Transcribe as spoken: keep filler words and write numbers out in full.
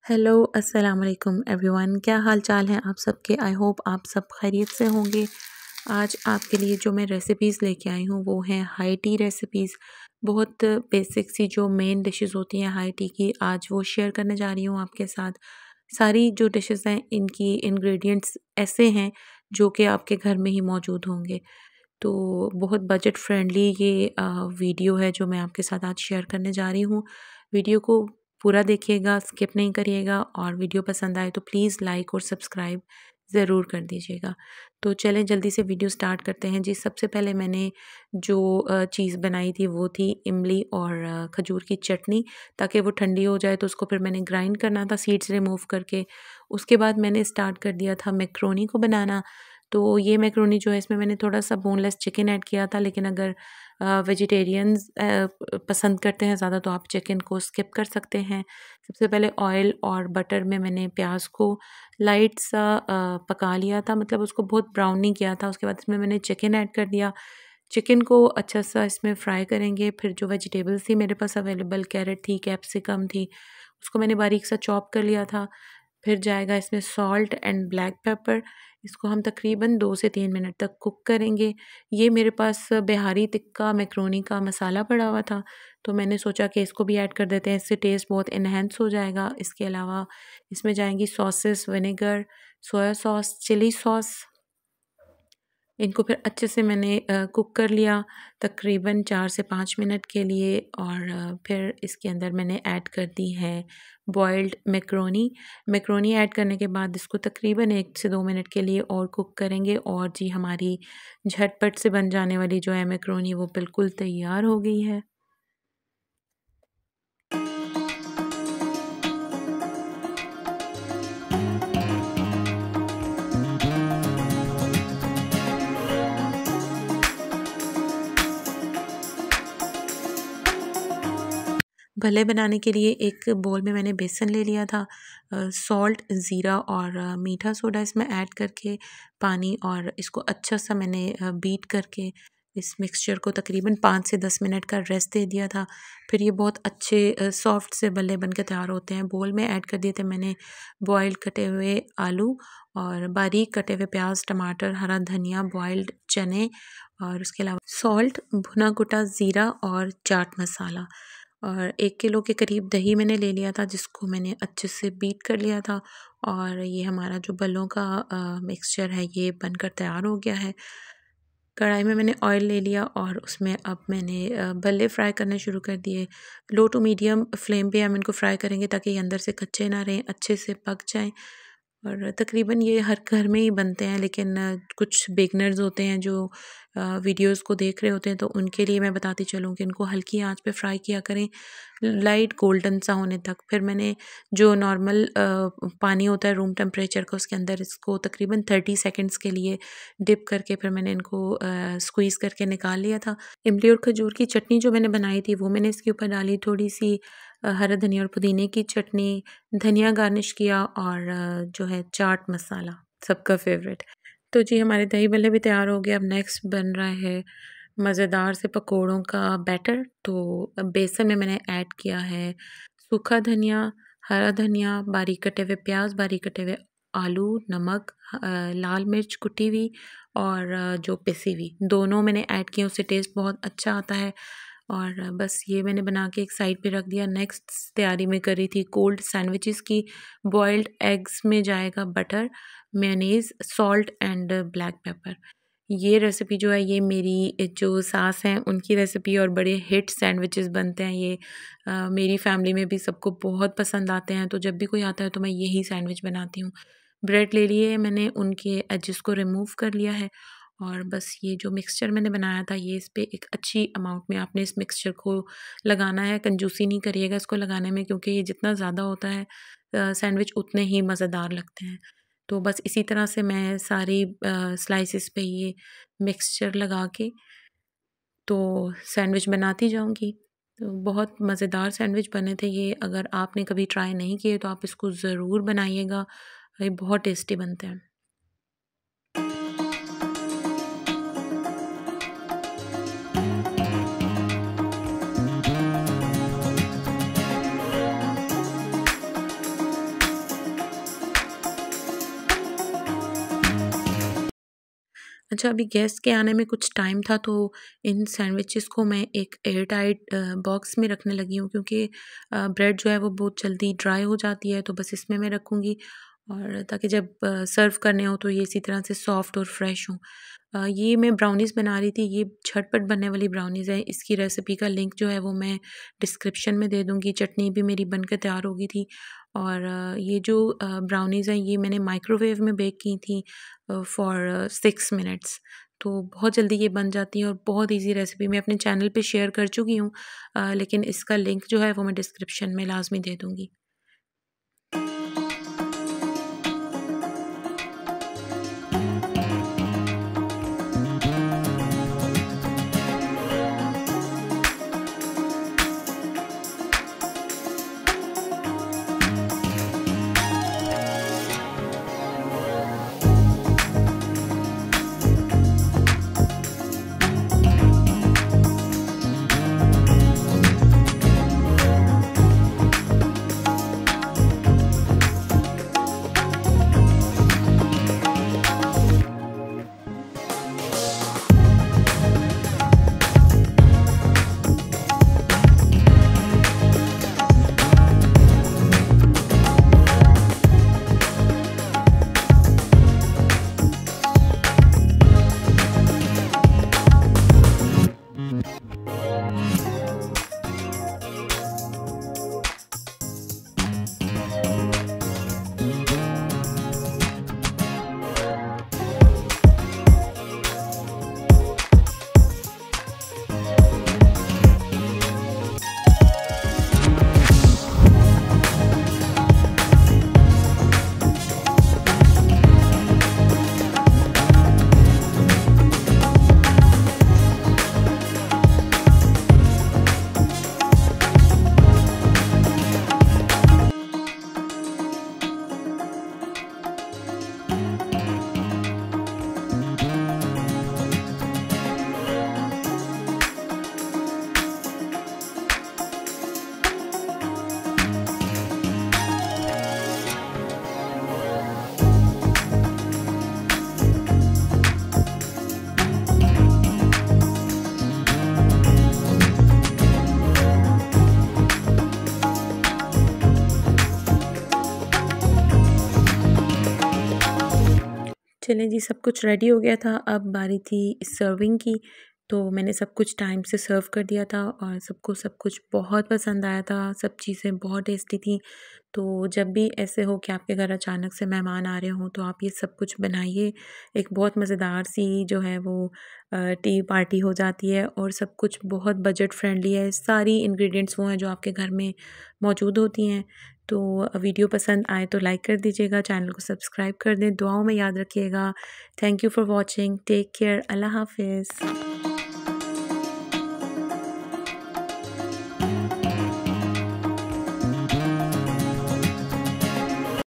Hello अस्सलाम वालेकुम everyone, क्या हाल चाल हैं आप सबके। आई होप आप सब खैरियत से होंगे। आज आपके लिए जो मैं रेसिपीज़ लेके आई हूँ वो हैं हाई टी रेसिपीज़। बहुत बेसिक सी जो मेन डिशेस होती हैं हाई टी की, आज वो शेयर करने जा रही हूँ आपके साथ। सारी जो डिशेस हैं इनकी इंग्रेडिएंट्स ऐसे हैं जो कि आपके घर में ही मौजूद होंगे। तो बहुत बजट फ्रेंडली ये अ, वीडियो है जो मैं आपके साथ आज शेयर करने जा रही हूँ। वीडियो को पूरा देखिएगा, स्किप नहीं करिएगा, और वीडियो पसंद आए तो प्लीज़ लाइक और सब्सक्राइब ज़रूर कर दीजिएगा। तो चलें जल्दी से वीडियो स्टार्ट करते हैं जी। सबसे पहले मैंने जो अ, चीज़ बनाई थी वो थी इमली और अ, खजूर की चटनी, ताकि वो ठंडी हो जाए। तो उसको फिर मैंने ग्राइंड करना था सीड्स रिमूव करके। उसके बाद मैंने स्टार्ट कर दिया था मैक्रोनी को बनाना। तो ये मैक्रोनी जो है इसमें मैंने थोड़ा सा बोनलेस चिकन ऐड किया था, लेकिन अगर वेजिटेरियंस पसंद करते हैं ज़्यादा तो आप चिकन को स्किप कर सकते हैं। सबसे पहले ऑयल और बटर में मैंने प्याज को लाइट सा अ, पका लिया था, मतलब उसको बहुत ब्राउन नहीं किया था। उसके बाद इसमें मैंने चिकन ऐड कर दिया। चिकन को अच्छा सा इसमें फ्राई करेंगे। फिर जो वेजिटेबल्स थी मेरे पास अवेलेबल, कैरेट थी, कैप्सिकम थी, उसको मैंने बारीक सा चॉप कर लिया था। फिर जाएगा इसमें सॉल्ट एंड ब्लैक पेपर। इसको हम तकरीबन दो से तीन मिनट तक कुक करेंगे। ये मेरे पास बिहारी टिक्का मैक्रोनी का मसाला पड़ा हुआ था, तो मैंने सोचा कि इसको भी ऐड कर देते हैं, इससे टेस्ट बहुत इन्हेंस हो जाएगा। इसके अलावा इसमें जाएंगी sauces, vinegar, soya sauce, chilli sauce. इनको फिर अच्छे से मैंने अ, कुक कर लिया तकरीबन चार से पाँच मिनट के लिए, और अ, फिर इसके अंदर मैंने ऐड कर दी है बॉइल्ड मैक्रोनी। मैक्रोनी ऐड करने के बाद इसको तकरीबन एक से दो मिनट के लिए और कुक करेंगे, और जी हमारी झटपट से बन जाने वाली जो है मैक्रोनी वो बिल्कुल तैयार हो गई है। भल्ले बनाने के लिए एक बोल में मैंने बेसन ले लिया था। सॉल्ट, ज़ीरा और अ, मीठा सोडा इसमें ऐड करके, पानी, और इसको अच्छा सा मैंने अ, बीट करके इस मिक्सचर को तकरीबन पाँच से दस मिनट का रेस्ट दे दिया था। फिर ये बहुत अच्छे अ, सॉफ्ट से भल्ले बन के तैयार होते हैं। बोल में ऐड कर दिए थे मैंने बॉइल्ड कटे हुए आलू और बारीक कटे हुए प्याज, टमाटर, हरा धनिया, बॉइल्ड चने, और उसके अलावा सॉल्ट, भुना कुटा ज़ीरा और चाट मसाला। और एक किलो के करीब दही मैंने ले लिया था, जिसको मैंने अच्छे से बीट कर लिया था। और ये हमारा जो बल्लों का अ, मिक्सचर है ये बनकर तैयार हो गया है। कढ़ाई में मैंने ऑयल ले लिया और उसमें अब मैंने अ, बल्ले फ्राई करने शुरू कर दिए। लो टू मीडियम फ्लेम पे हम इनको फ्राई करेंगे ताकि ये अंदर से कच्चे ना रहें, अच्छे से पक जाएं। और तकरीबन ये हर घर में ही बनते हैं, लेकिन अ, कुछ बिगनर्स होते हैं जो अ, वीडियोस को देख रहे होते हैं, तो उनके लिए मैं बताती चलूँ कि इनको हल्की आंच पे फ्राई किया करें, लाइट गोल्डन सा होने तक। फिर मैंने जो नॉर्मल पानी होता है रूम टेम्परेचर का, उसके अंदर इसको तकरीबन थर्टी सेकेंड्स के लिए डिप करके फिर मैंने इनको स्क्वीज़ करके निकाल लिया था। इमली और खजूर की चटनी जो मैंने बनाई थी वो मैंने इसके ऊपर डाली, थोड़ी सी अ, हरा धनिया और पुदीने की चटनी, धनिया गार्निश किया, और अ, जो है चाट मसाला, सबका फेवरेट। तो जी हमारे दही भल्ले भी तैयार हो गए। अब नेक्स्ट बन रहा है मज़ेदार से पकोड़ों का बैटर। तो बेसन में मैंने ऐड किया है सूखा धनिया, हरा धनिया, बारीक कटे हुए प्याज, बारीक कटे हुए आलू, नमक, अ, लाल मिर्च कुटी हुई, और अ, जो पिसी हुई, दोनों मैंने ऐड किए, उससे टेस्ट बहुत अच्छा आता है। और बस ये मैंने बना के एक साइड पे रख दिया। नेक्स्ट तैयारी में करी थी कोल्ड सैंडविचेस की। बॉइल्ड एग्स में जाएगा butter, mayonnaise, salt and black pepper. ये रेसिपी जो है ये मेरी जो सास हैं उनकी रेसिपी, और बड़े हिट सैंडविचेस बनते हैं ये। अ, मेरी फैमिली में भी सबको बहुत पसंद आते हैं, तो जब भी कोई आता है तो मैं यही सैंडविच बनाती हूँ। ब्रेड ले लिए मैंने, उनके एजेस को रिमूव कर लिया है, और बस ये जो मिक्सचर मैंने बनाया था ये इस पे एक अच्छी अमाउंट में आपने इस मिक्सचर को लगाना है। कंजूसी नहीं करिएगा इसको लगाने में, क्योंकि ये जितना ज़्यादा होता है अ, सैंडविच उतने ही मज़ेदार लगते हैं। तो बस इसी तरह से मैं सारी स्लाइसिस पे ये मिक्सचर लगा के तो सैंडविच बनाती जाऊंगी। तो बहुत मज़ेदार सैंडविच बने थे ये। अगर आपने कभी ट्राई नहीं किए तो आप इसको ज़रूर बनाइएगा, ये बहुत टेस्टी बनते हैं। अच्छा, अभी गेस्ट के आने में कुछ टाइम था तो इन सैंडविचेस को मैं एक एयर टाइट बॉक्स में रखने लगी हूँ, क्योंकि अ, ब्रेड जो है वो बहुत जल्दी ड्राई हो जाती है, तो बस इसमें मैं रखूँगी और ताकि जब सर्व करने हो तो ये इसी तरह से सॉफ्ट और फ्रेश हों। अ, ये मैं ब्राउनीज़ बना रही थी, ये झटपट बनने वाली ब्राउनीज़ है। इसकी रेसिपी का लिंक जो है वो मैं डिस्क्रिप्शन में दे दूँगी। चटनी भी मेरी बन के तैयार हो गई थी और अ, ये जो अ, ब्राउनीज़ हैं ये मैंने माइक्रोवेव में बेक की थी फॉर सिक्स मिनट्स। तो बहुत जल्दी ये बन जाती है और बहुत ईज़ी रेसिपी मैं अपने चैनल पे शेयर कर चुकी हूँ, अ, लेकिन इसका लिंक जो है वो मैं डिस्क्रिप्शन में लाज़मी दे दूँगी। चलें जी, सब कुछ रेडी हो गया था, अब बारी थी सर्विंग की। तो मैंने सब कुछ टाइम से सर्व कर दिया था और सबको सब कुछ बहुत पसंद आया था, सब चीज़ें बहुत टेस्टी थी। तो जब भी ऐसे हो कि आपके घर अचानक से मेहमान आ रहे हों तो आप ये सब कुछ बनाइए, एक बहुत मज़ेदार सी जो है वो अ, टी पार्टी हो जाती है और सब कुछ बहुत बजट फ्रेंडली है। सारी इंग्रेडिएंट्स वो हैं जो आपके घर में मौजूद होती हैं। तो वीडियो पसंद आए तो लाइक कर दीजिएगा, चैनल को सब्सक्राइब कर दें, दुआओं में याद रखिएगा। Thank you for watching, take care, अल्लाह हाफ़िज़।